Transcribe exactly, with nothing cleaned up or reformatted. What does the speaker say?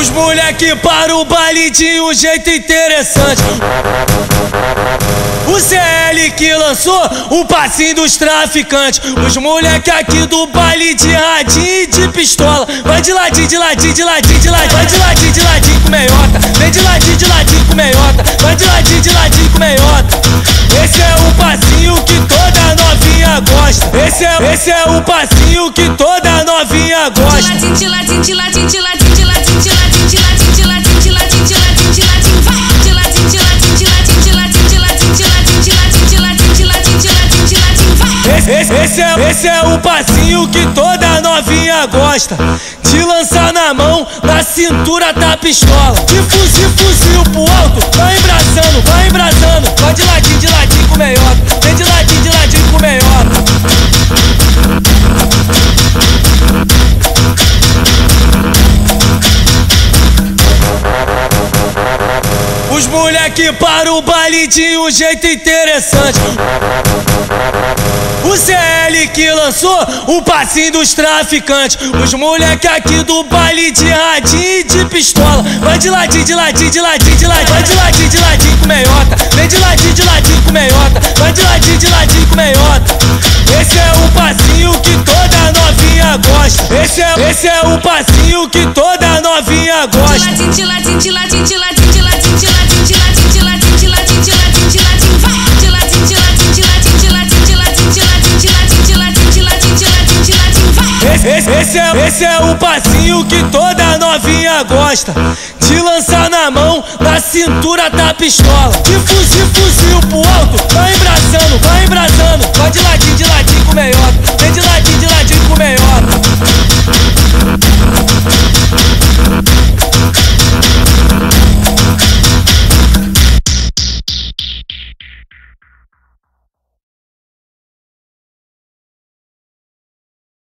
Os moleque para o baile de um jeito interessante. O C L que lançou o passinho dos traficantes. Os moleque aqui do baile de radinho e de pistola. Vai de ladinho, de ladinho, de ladinho, de ladinho. Vai de ladinho, de ladinho com meiota. Vem de ladinho, de ladinho com meiota. Vai de ladinho, de ladinho com meiota. Esse é o passinho que toda novinha gosta. Esse é, esse é o passinho que toda novinha gosta. De ladinho, de ladinho, de ladinho, de ladinho, de ladinho, de ladinho, de ladinho, de ladinho, de ladinho, de ladinho, de ladinho, vai. De ladinho, de ladinho, de ladinho, de ladinho, de ladinho, de ladinho, de ladinho, de ladinho, de ladinho, de ladinho, de ladinho, vai. Esse, esse, esse, é, esse é o passinho que toda novinha gosta. De lançar na mão, na cintura tá a pistola. De fuzil, fuzil pro alto, vai embraçando, vai embraçando. Vai de ladinho, de ladinho com meiota. Vem de ladinho, de ladinho com meiota. Os moleque para o baile de um jeito interessante. O C L que lançou o passinho dos traficantes. Os moleque aqui do baile de radinho e de pistola. Vai de ladinho, de ladinho, de ladinho, de ladinho. Vai de ladinho, de ladinho com meiota. Vem de ladinho, de ladinho com meiota. Vai de ladinho, de ladinho com meiota. Esse é o passinho que toda novinha gosta. Esse é, esse é o passinho que toda novinha gosta. De ladinho, de ladinho, de ladinho, de ladinho, de ladinho, de ladinho, de ladinho, de ladinho, de ladinho, de ladinho, de ladinho, vai. De ladinho, de ladinho, de ladinho, de ladinho, de ladinho, de ladinho, de ladinho, de ladinho, de ladinho, de ladinho, de ladinho, vai. Esse, esse, esse, é, esse é o passinho que toda novinha gosta. De lançar na mão, na cintura tá a pistola. De fuzil, fuzil pro alto, vai embraçando, vai embraçando. Vai de ladinho, de ladinho com meiota.